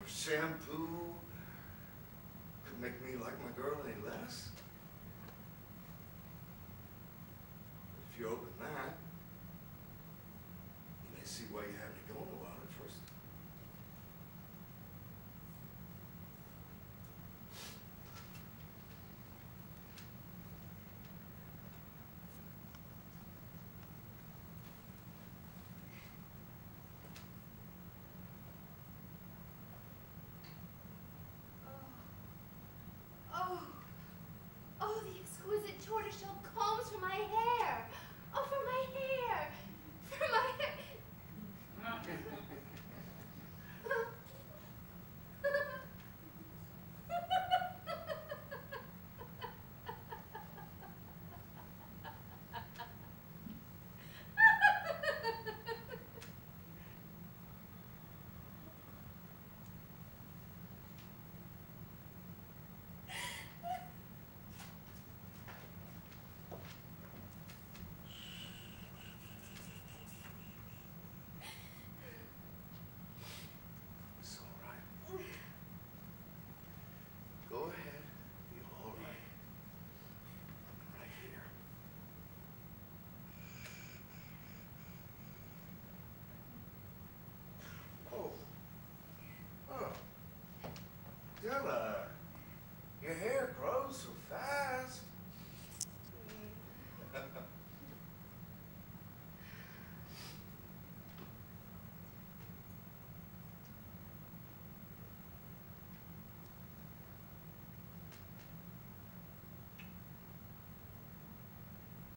shampoo could make me like my girl any less. If you open that, you may see why you haven't